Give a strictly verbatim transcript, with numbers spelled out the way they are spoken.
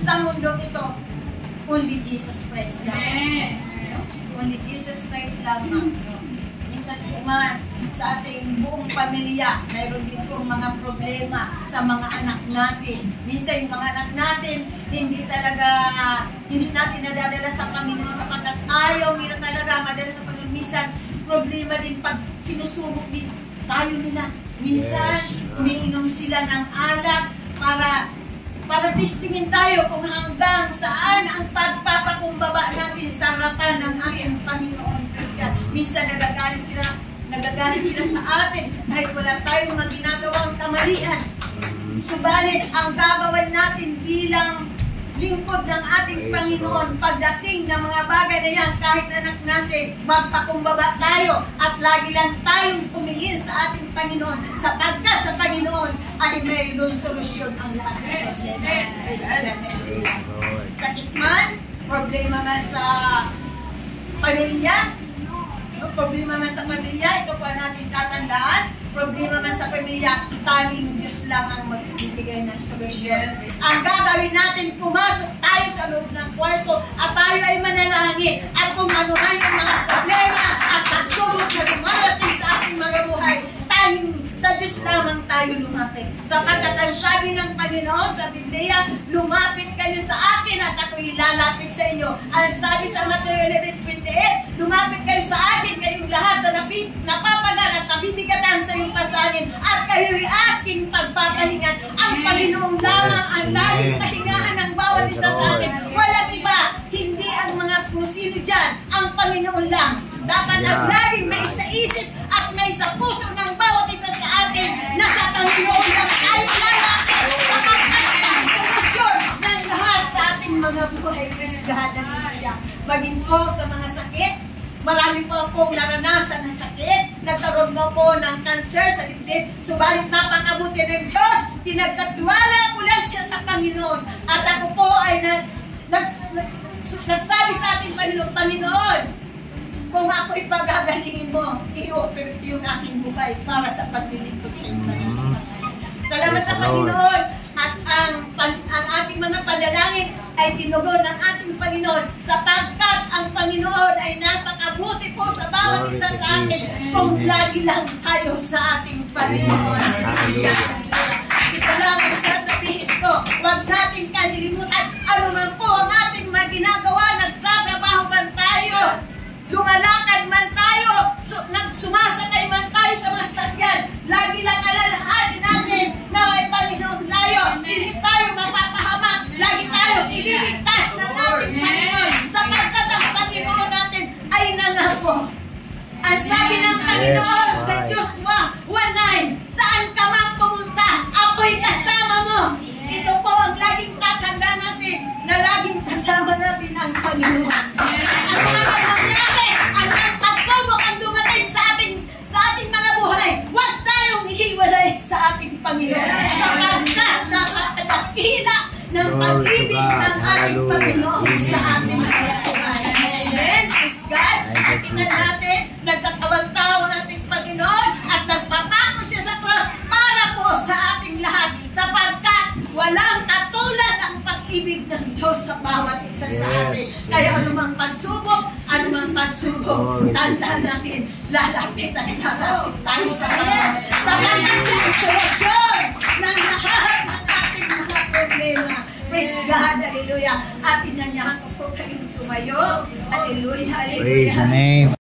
sa mundong ito, only Jesus Christ lang. Only Jesus Christ lamang. Minsan kuman sa ating buong pamilya, mayroon din pong mga problema sa mga anak natin. Minsan yung mga anak natin, hindi talaga, hindi natin nadadala sa Panginoon sapagkat ayaw nila talaga madala sa Panginoon. Minsan, problema din pag sinusubok din tayo nila. Minsan, umiinom sila ng alak para para testingin tayo kung hanggang saan ang pagpapakumbaba natin sa harapan ng ating Panginoon. Minsan nagagalit sila, nagagalit sila sa atin kahit wala tayong mga ginagawang kamalian. Subalit, ang gagawin natin bilang lingkod ng ating Panginoon pagdating ng mga bagay na yan, kahit anak natin, magpakumbaba tayo at lagi lang tayong tumingin sa ating Panginoon sapagkat sa Panginoon ay mayroon solusyon ang lahat ng problema. Sakit man, problema man sa pamilya, problema man sa pamilya, ito pa natin tatandaan, problema man sa pamilya, tanging Diyos lang ang magbibigay ng solusyon. Ang gagawin natin, pumasok tayo sa loob ng kwarto at tayo ay manalangin. At kung ano man yung mga problema at pagsubok na dumarating sa ating mga buhay, tanging sa Diyos lamang tayo lumapit. Sapagkat ang sabi ng Panginoon sa Biblia, lumapit kayo sa akin at ako'y lalapit sa inyo. Ang sabi sa Matthew eleven twenty-eight, lumapit kayo sa akin, kayong lahat na napapagal at nabibigatan sa iyong pasanin at kayo'y aking pagpapahingan. Ang Panginoon lamang ang laging pahingahan ng bawat isa sa atin. Walang iba, hindi ang mga kusino dyan, ang Panginoon lang. Dapat ang laging may sa isip at may sa puso ng bawat isa sa atin na sa Panginoon lang tayo lalapit makapasta solusyon ng lahat sa ating mga buhay. Praise God. Maging po sa mga sakit, marami po akong naranasan ng sakit, nagkaroon ko po ng cancer sa dibdib, subalit napakabuti ng Diyos, pinagkatiwala ko lang siya sa Panginoon at ako po ay nag, nag, nag, nagsabi sa ating Panginoon, Panginoon, kung ako ipagagalingin mo, i-offer yung aking buhay para sa paglilingkod sa iyo. Mm-hmm. Salamat sa Panginoon at ang, pan, ang ating mga panalangin ay tinugon ng ating Panginoon sapagkat ang Panginoon ay napakabuti po sa bawat isa sa atin kung lagi lang tayo sa ating Panginoon. Ito lang ang sasabihin ko, huwag natin kalilimutan ano man po ang ating mga ginagawa, nagtatrabaho man tayo, lumalakad man tayo, su nagsumasakay man tayo sa mga sakyan, lagi lang alalahanin natin na may Panginoon tayo. Hindi tayo mapapahamak, lagi tayo ililigtas ng ating Panginoon sapagkat ang Panginoon natin ay nangako. Ang sabi ng Panginoon sa Joshua one nine, saan ka man pumunta, ako'y kasama mo. Ito po ang laging tatanda natin na laging kasama natin ang Panginoon. Ang mga mangyari, ang pagsubok ang dumating sa ating sa ating mga buhay, huwag tayong hiwalay sa ating Panginoon. Sapagkat napakadakila ng pag-ibig ng ating Panginoon sa ating mga buhay. Amen. Praise God. At tingnan natin, nagkatawang tao ng ating Panginoon at nagpapako siya sa cross para po sa ating lahat. Sapagkat walang katulad ang pag-ibig ng Diyos sa bawat isa sa atin. Kaya anumang pagsubok, anumang pagsubok, tandaan natin, lalapit at lalapit tayo sa Panginoon. Sapagkat siya ang solusyon ng lahat ng ating mga problema. Praise God, hallelujah. At inanyahan ko po kayong tumayo. Hallelujah, hallelujah. Praise the name.